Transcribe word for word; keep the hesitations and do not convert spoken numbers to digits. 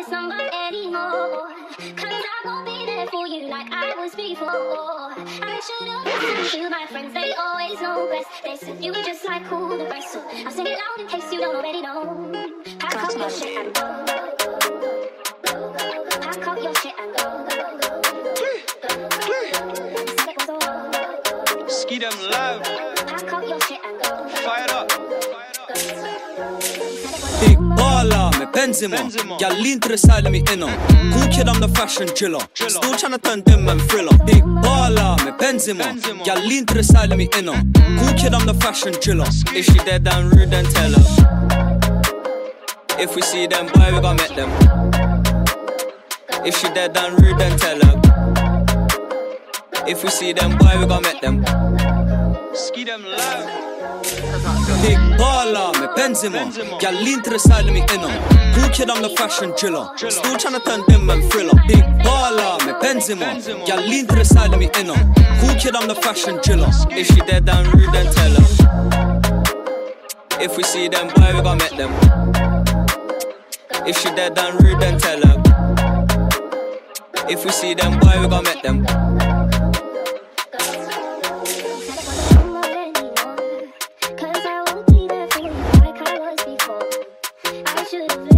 somebody anymore. Cause I won't be there for you like I was before. I should've listened to my friends, they always know best. They said you were just like all the rest, so I'll sing it loud in case you don't already know. Pack up your shit and go. Pack up your shit and go. Ski them live. Pack up your shit and go. Fire up. Big baller med Benzema. Y'all intresserad av mig innan. Cool kid, I'm the fashion chiller. Still tryna turn them and thriller. Big baller med Benzema. Y'all intresserad av mig innan. Cool kid, I'm the fashion chiller. If she dead, then rude, then tell her. If we see them, boy, we gon' met them. If she dead, then rude, then tell her. If we see them, boy, we gon' met them. Ski them live. Big baller med Benzema. Y'all intresserad av mig innan. Cool kid, I'm the fashion chiller. Still tryna turn them and thriller. Big baller med Benzema. Y'all intresserad av mig innan. Cool kid, I'm the fashion chiller. If she dead, then rude, then tell her. If we see them, boy, we gon' met them. If she dead, then rude, then tell her. If we see them, boy, we gon' met them. Cause I won't be there for you like I was before. I should've